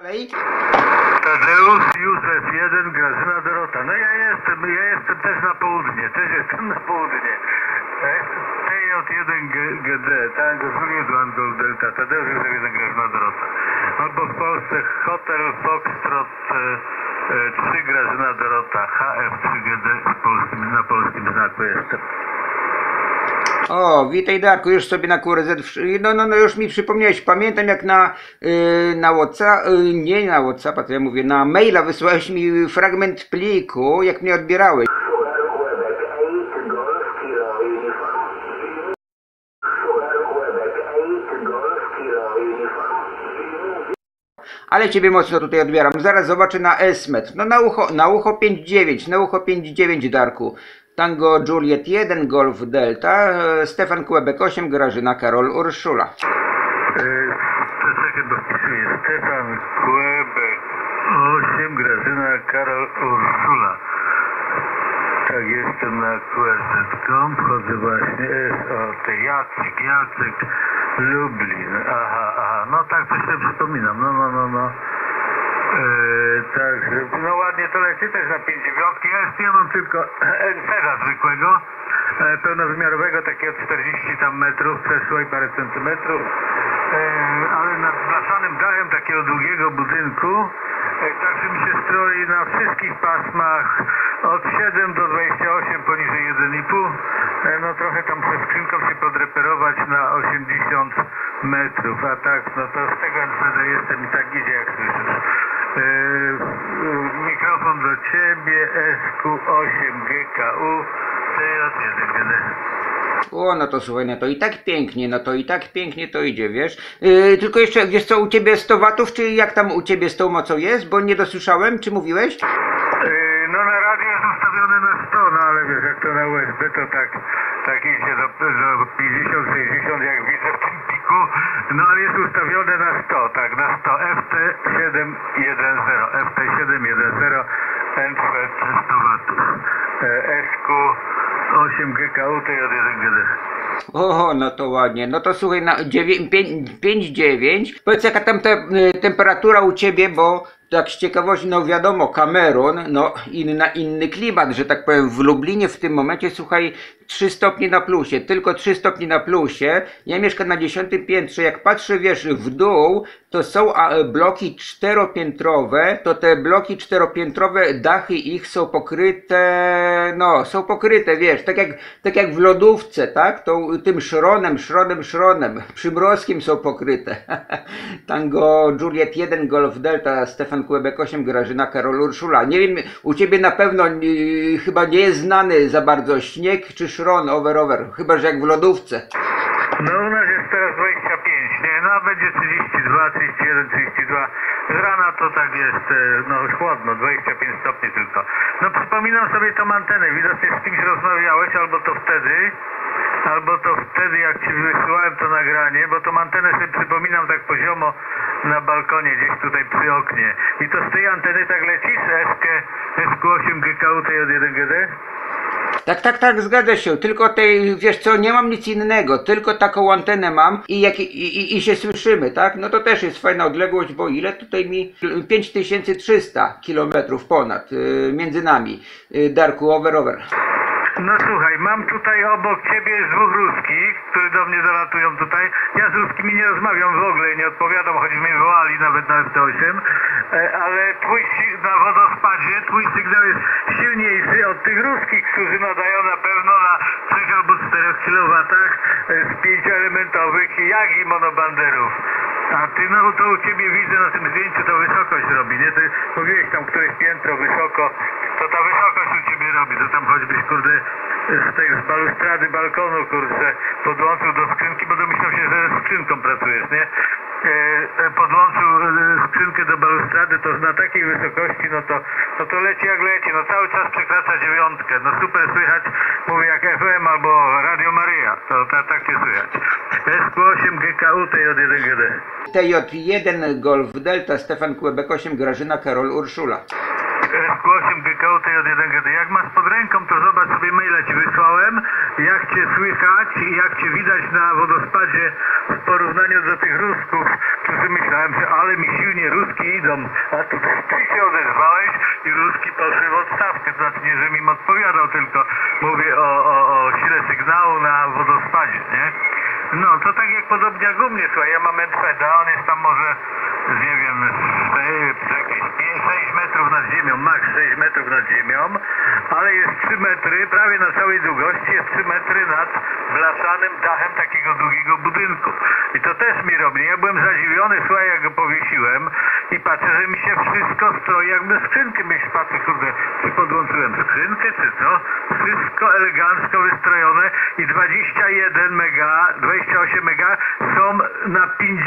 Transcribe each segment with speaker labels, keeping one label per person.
Speaker 1: Dalej.
Speaker 2: Tadeusz, Józef 1, Grażyna, Dorota. No ja jestem też na południe, TJ1 GD, Tango Juliet Gold Delta, Tadeusz, Józef 1, Grażyna, Dorota. Albo w Polsce Hotel Foxtrot 3, Grażyna, Dorota, HF3 GD na polskim znaku jestem.
Speaker 1: O, witaj Darku, już sobie na QRZ, no już mi przypomniałeś, pamiętam jak na WhatsApp, nie na WhatsAppa, to ja mówię, na maila wysłałeś mi fragment pliku, jak mnie odbierałeś. Ale ciebie mocno tutaj odbieram, zaraz zobaczę na SMET, no na ucho 5-9, Darku. Tango Juliet 1, Golf Delta, Stefan Quebec 8, Grażyna, Karol, Urszula.
Speaker 2: Czekaj, bo wpisuję. Stefan Quebec 8, Grażyna, Karol, Urszula. Tak, jestem na QRZ.com, wchodzę właśnie, Jacek, Lublin, aha, no tak, coś sobie przypominam, no. Także, no ładnie to leci też na 5 dziewiątki. Ja mam tylko NC-a zwykłego, pełnowymiarowego, takiego 40 tam metrów, przeszło i parę centymetrów, ale nad blaszanym dachem takiego długiego budynku, także mi się stroi na wszystkich pasmach od 7 do 28 poniżej 1,5, no trochę tam przez skrzynką się podreperować na 80 metrów, a tak, no to z tego NCD jestem i tak idzie jak słyszysz. Mikrofon do ciebie, SQ8 GKU, TJ1 GD.
Speaker 1: O, no to słuchaj, no to i tak pięknie to idzie, wiesz. Tylko jeszcze, wiesz co, u ciebie 100 watów, czy jak tam u ciebie z tą mocą jest? Bo nie dosłyszałem, czy mówiłeś?
Speaker 2: No na radio jest ustawione na 100, no ale wiesz, jak to na USB, to tak idzie do 50-60, jak widzę w tym piku, no ale jest ustawione na 100, tak, na 100, FT710, NFET 100 watów, SQ8 GKU, TJ1 GD.
Speaker 1: O, no to ładnie. No to słuchaj, na 5,9. Powiedz jaka tam temperatura u ciebie, bo tak z ciekawości, no wiadomo, Kamerun, no inny klimat, że tak powiem, w Lublinie w tym momencie, słuchaj, 3 stopnie na plusie, tylko 3 stopnie na plusie. Ja mieszkam na 10 piętrze, jak patrzę, wiesz, w dół, to są bloki czteropiętrowe, to te bloki czteropiętrowe, dachy ich są pokryte, wiesz, tak jak w lodówce, tak, to tym szronem, przymrozkiem są pokryte. Tango Juliet 1, Golf Delta, Stefan Quebec 8, Grażyna, Karol, Urszula. Nie wiem, u ciebie na pewno chyba nie jest znany za bardzo śnieg czy szron over, chyba że jak w lodówce.
Speaker 2: No u nas jest teraz 25, nie? No będzie 32, 31, 32. Z rana to tak jest, no chłodno, 25 stopni tylko. No przypominam sobie tą antenę, widocznie z kimś rozmawiałeś, albo to wtedy jak ci wysyłałem to nagranie, bo tą antenę sobie przypominam tak poziomo na balkonie, gdzieś tutaj przy oknie. I to z tej anteny tak lecisz, SQ8 GKU TJ1 GD?
Speaker 1: Tak, zgadza się, tylko tej, wiesz co, nie mam nic innego, tylko taką antenę mam i się słyszymy, tak? No to też jest fajna odległość, bo ile tutaj mi? 5300 km ponad, między nami, Darku, over.
Speaker 2: No słuchaj, mam tutaj obok ciebie 2 ruskich, które do mnie dolatują tutaj. Ja z ruskimi nie rozmawiam w ogóle, nie odpowiadam, choć mnie wołali nawet na FT8, ale na wodospadzie twój sygnał jest silniejszy od tych ruskich, którzy nadają na pewno na 3 albo 4 kW z 5-elementowych Yagi monobanderów. A ty, no to u ciebie widzę na tym zdjęciu, to wysokość robi, nie? Ty mówiłeś tam któreś piętro wysoko, to ta wysokość u ciebie robi, to tam choćbyś, kurde, z balustrady balkonu, kurde, podłączył do skrzynki, bo domyślam się, że z skrzynką pracujesz, nie? Podłączył skrzynkę do balustrady, to na takiej wysokości, no to leci jak leci, no cały czas przekracza 9, no super słychać, mówię jak FM albo Radio Maryja, to tak się słychać. SQ8 GKU TJ1 GD.
Speaker 1: TJ1 Golf Delta, Stefan Quebec 8, Grażyna, Karol, Urszula.
Speaker 2: SQ8 GKU TJ1GD. Jak masz pod ręką, to zobacz sobie maila ci wysłałem, jak cię słychać i jak cię widać na wodospadzie w porównaniu do tych Rusków, którzy myślałem, że ale mi silnie Ruski idą, a tu ty się odezwałeś i Ruski poszły w odstawkę, to znaczy nie, że mi odpowiadał, tylko mówię o sile sygnału na wodospadzie, nie? No, to tak jak podobnie jak u mnie, słuchaj, ja mam Enfeda, on jest tam może, nie wiem, 6 metrów nad ziemią, maks 6 metrów nad ziemią, ale jest 3 metry, prawie na całej długości, jest 3 metry nad blaszanym dachem takiego długiego budynku. I to też mi robi. Ja byłem zadziwiony, słuchaj, jak go powiesiłem i patrzę, że mi się wszystko stroi, jakby skrzynkę myśl, patrzę, kurde, czy podłączyłem skrzynkę, czy co? Wszystko elegancko wystrojone i 21 mega, 28 mega są na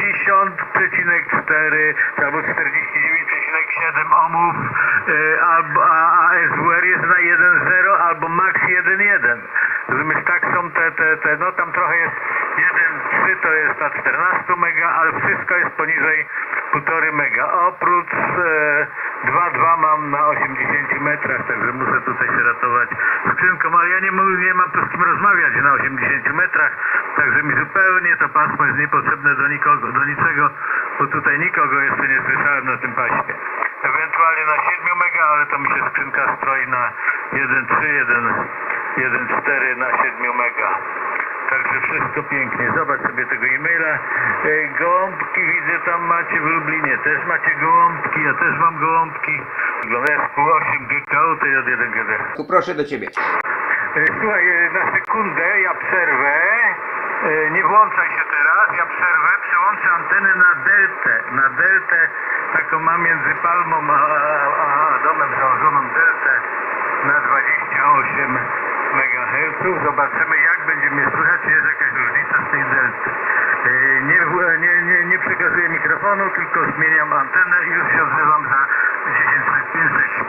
Speaker 2: 50,4 albo 49,7 ohmów, a SWR jest na 1,0 albo max 1,1. Rozumiesz, tak są te, no tam trochę jest 1,3 to jest na 14 mega, ale wszystko jest poniżej 1,5 mega. Oprócz 2,2 mam na 80 metrach, także muszę tutaj się ratować skrzynką, ale ja nie mam tu z kim rozmawiać na 80 metrach, także mi zupełnie to pasmo jest niepotrzebne do nikogo, do niczego, bo tutaj nikogo jeszcze nie słyszałem na tym paśmie. Ewentualnie na 7 mega, ale to mi się skrzynka stroi na 1,3, 1,4 na 7 mega. Także wszystko pięknie. Zobacz sobie tego e-maila. Gołąbki widzę tam macie w Lublinie. Też macie gołąbki, ja też mam gołąbki. SQ8 GKU TJ1GD.
Speaker 1: Proszę do ciebie.
Speaker 2: Słuchaj, na sekundę ja przerwę. Nie włączaj się teraz, ja przerwę. Przełączę antenę na deltę. Na deltę taką mam między Palmą a domem założoną deltę na 28 MHz. Zobaczymy, jak będzie mnie słychać, czy jest jakaś różnica z tej delty. Nie przekazuję mikrofonu, tylko zmieniam antenę i już się odzywam za 10 sekund.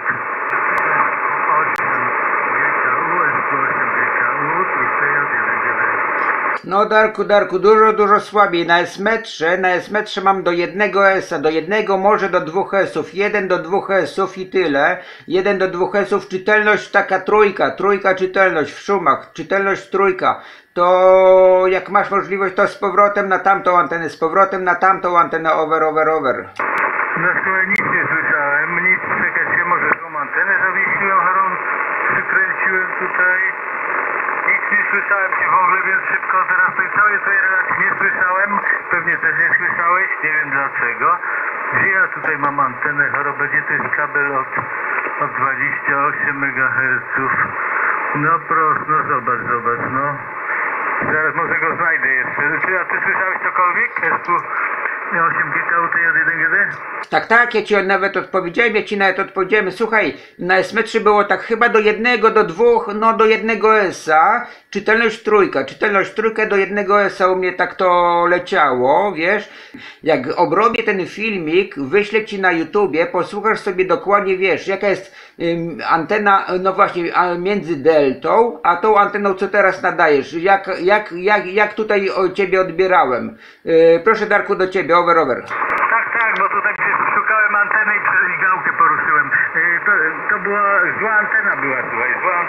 Speaker 2: 8 GKU, SQ8 GKU, TJ1GD.
Speaker 1: No Darku, dużo słabiej. Na S-metrze mam do jednego S-a, do jednego, może do 2 S-ów, 1 do 2 S-ów i tyle. 1 do 2 S-ów, czytelność taka trójka czytelność w szumach, czytelność trójka. To jak masz możliwość, to z powrotem na tamtą antenę, z powrotem na tamtą antenę, over.
Speaker 2: No słuchaj, nic nie słyszałem, nic, czekać się, może tą antenę zawiesiłem, przykręciłem tutaj. Nic nie słyszałem cię w ogóle, więc szybko teraz tej całej twojej relacji nie słyszałem. Pewnie też nie słyszałeś, nie wiem dlaczego. Gdzie ja tutaj mam antenę chorobę, gdzie to jest kabel od 28 MHz. No proszę, no zobacz, no. Zaraz może go znajdę jeszcze. A ty słyszałeś cokolwiek? Jest tu 8 GKU TJ1GD?
Speaker 1: Tak, ja ci nawet odpowiedziałem, słuchaj, na S-metrze było tak chyba do 1, do 2, no do 1 S-a, czytelność trójka do 1 S-a u mnie tak to leciało, wiesz, jak obrobię ten filmik, wyślę ci na YouTubie, posłuchasz sobie dokładnie, wiesz, jaka jest antena, no właśnie, między deltą, a tą anteną, co teraz nadajesz, jak tutaj ciebie odbierałem. Proszę Darku, do ciebie, over.
Speaker 2: Tak, bo tutaj szukałem anteny i przez migałkę poruszyłem. To była zła antena słuchaj,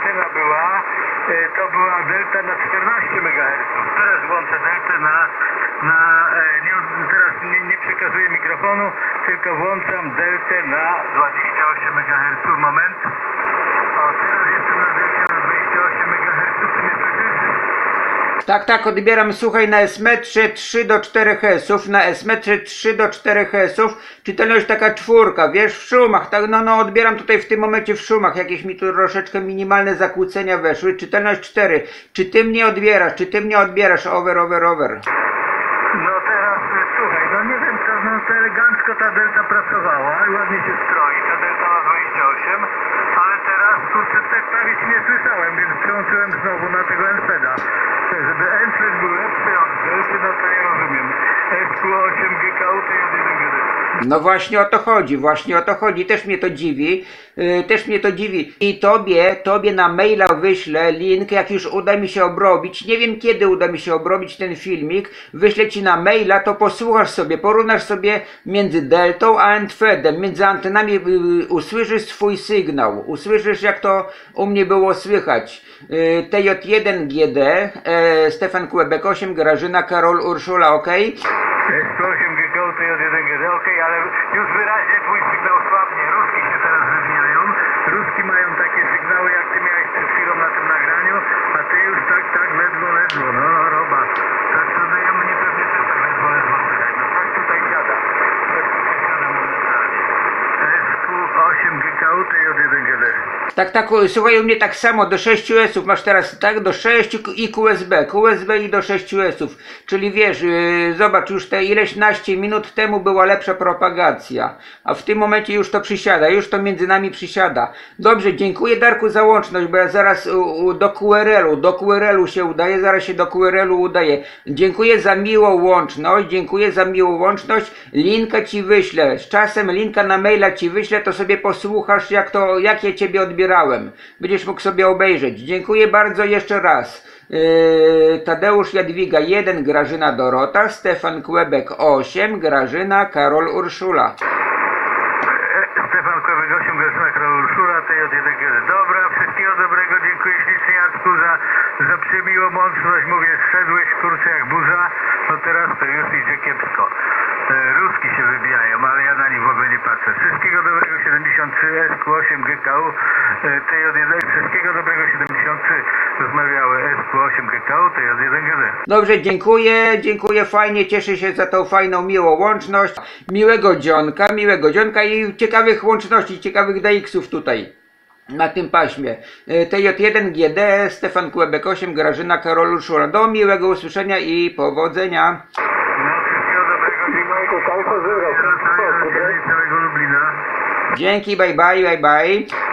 Speaker 2: to była delta na 14 MHz. Teraz włączę deltę teraz nie przekazuję mikrofonu, tylko włączam deltę na 28 MHz. Moment. O, teraz jestem na delcie na 28 MHz. Czy mnie słyszysz?
Speaker 1: Tak, odbieram, słuchaj, na S-metrze 3 do 4 Hz, na S-metrze 3 do 4 Hz, czytelność taka 4, wiesz, w szumach, tak, no odbieram tutaj w tym momencie w szumach, jakieś mi tu troszeczkę minimalne zakłócenia weszły, czytelność 4, czy ty mnie odbierasz, over.
Speaker 2: No teraz, słuchaj, no nie wiem, to elegancko ta delta pracowała i ładnie się stroi, ta delta ma 28, ale teraz, kurczę, prawie ci nie słyszałem, więc przełączyłem znowu na tego Enfeda. Żeby Enfed był lepszy od delty, no to ja rozumiem. SQ8 GKU TJ1GD.
Speaker 1: No właśnie o to chodzi, też mnie to dziwi, I tobie na maila wyślę link, jak już uda mi się obrobić, nie wiem kiedy uda mi się obrobić ten filmik, wyślę ci na maila, to posłuchasz sobie, porównasz sobie między deltą a endfedem, między antenami, usłyszysz swój sygnał, usłyszysz jak to u mnie było słychać. TJ1GD, Stefan Kłebek 8, Grażyna, Karol, Urszula, ok?
Speaker 2: S8 GK, TJ1GD, okej, ale już wyraźnie twój sygnał słabnie. Ruski się teraz wywijają. Ruski mają takie sygnały, jak ty miałeś przed chwilą na tym nagraniu, a ty już tak, ledwo, no roba. Tak, to ja mnie pewnie też tak ledwo słychać. No tak tutaj siada. Tak tutaj siada momentalnie. SQ8 GK, TJ1GD.
Speaker 1: Tak, słuchaj, u mnie tak samo, do 6 S-ów masz teraz, tak, do 6 i QSB i do 6 S-ów, czyli wiesz, zobacz, już te ileś naście minut temu była lepsza propagacja, a w tym momencie już to przysiada, już to między nami przysiada. Dobrze, dziękuję Darku za łączność, bo ja zaraz do QRL-u się udaję, zaraz się do QRL-u udaję. Dziękuję za miłą łączność, linka ci wyślę, z czasem linka na maila ci wyślę, to sobie posłuchasz jak ja ciebie odbierałem. Będziesz mógł sobie obejrzeć. Dziękuję bardzo jeszcze raz. Tadeusz Jadwiga 1, Grażyna Dorota, Stefan Kłebek 8, Grażyna, Karol Urszula.
Speaker 2: Stefan Kłebek 8, Grażyna, Karol Urszula, TJ1GD. Dobra, wszystkiego dobrego, dziękuję ślicznie Jacku za przemiłą łączność. Mówię, zszedłeś kurczę jak burza, no teraz to już idzie kiepsko. Ruski się wybijają, ale ja na nich w ogóle nie patrzę. Wszystkiego dobrego 73, SQ8 GKU, TJ1, wszystkiego dobrego 73, rozmawiały SQ8 GKU, TJ1GD.
Speaker 1: Dobrze, dziękuję, fajnie, cieszę się za tą fajną, miłą łączność, miłego dzionka i ciekawych łączności, ciekawych DX-ów tutaj. Na tym paśmie. TJ1GD, Stefan Kłebek 8, Grażyna, Karol Urszula. Do miłego usłyszenia i powodzenia.
Speaker 2: Całego Lublina.
Speaker 1: Dzięki, bye bye.